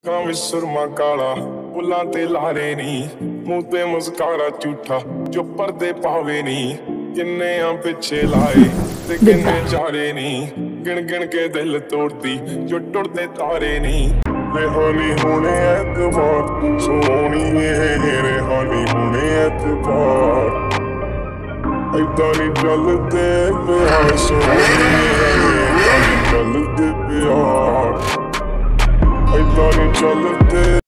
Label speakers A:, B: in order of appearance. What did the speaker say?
A: ਅੱਖਾਂ ਵਿੱਚ ਸੁਰਮਾ ਕਾਲਾ, ਬੁੱਲਾਂ ਤੇ ਲਾਰੇ ਨੀ, ਮੂੰਹ ਤੇ ਮੁਸਕਾਰਾ ਝੂਠਾ ਜੋ ਪਰਦੇ ਪਾਵੇ ਨੀ। ਕਿੰਨੇ ਆ ਪਿੱਛੇ ਲਾਏ ਤੇ ਕਿੰਨੇ ਚਾਰੇ ਨੀ, ਗਿਣ ਗਿਣ ਕੇ ਦਿਲ ਤੋੜਦੀ ਜੋ ਟੁੱਟਦੇ ਤਾਰੇ ਨੀ। ਰਿਹਾਨੀ ਹੋਣੇ ਐਤਵਾਰ ਸੋਹਣੀਏ, ਰਿਹਾਨੀ ਹੋਣੇ ਐਤਵਾਰ, ਏਦਾਂ ਨੀ ਚੱਲਦੇ ਪਿਆਰ ਸੋਹਣੀਏ, ਏਦਾਂ ਨੀ ਚੱਲਦੇ ਪਿਆਰ, ਏਦਾਂ ਨੀ ਚੱਲਦੇ।